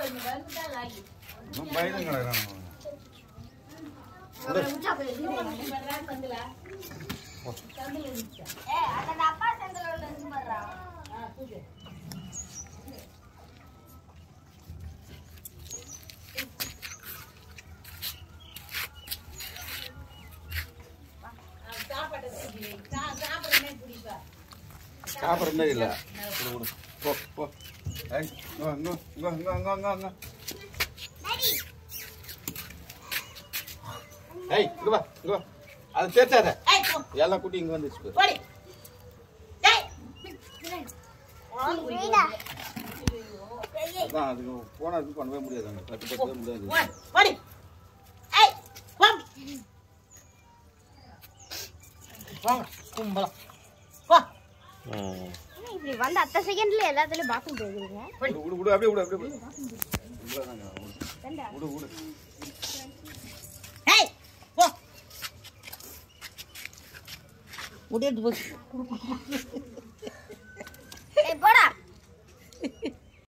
சாப்பிட்றதே இல்லை. போ போ. ஏய் இங்க வா இங்க வா. அதை தேய்ச்சாத. எல்லாம் குட்டி இங்கே வந்துச்சு. அதான் அதுக்கு போனால் இது பண்ணவே முடியாது. அங்கே கட்டுப்படவே முடியாது. இப்படி வந்து அத்த செகண்ட்ல எல்லாத்துலயும் பாத்ரூம் போயிருக்கீங்க. விடு அப்படியே விடு அப்படியே விடு. விடு விடு. ஏய் போ. முடியாது போ. ஏய் போடா.